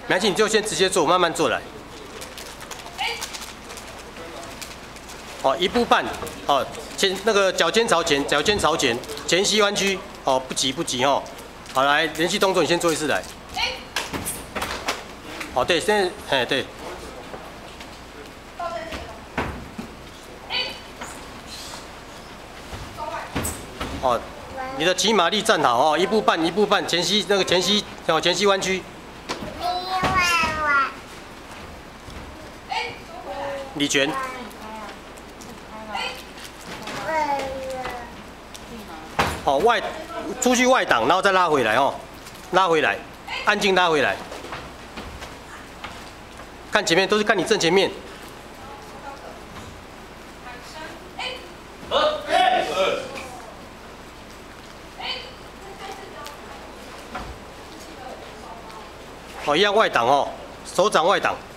没关系，你就先直接做，慢慢做来。哦，一步半，哦，那个脚尖朝前，脚尖朝前，前膝弯曲，哦，不急不急哦。好，来连续动作，你先做一次来。哦，对，现在，哎，对。哦，你的骑马力站好哦，一步半，一步半，前膝那个前膝哦，前膝弯曲。李全。哦，出去外挡，然后再拉回来哦，拉回来，安静拉回来。看前面都是看你正前面。哦，一样外挡哦，手掌外挡。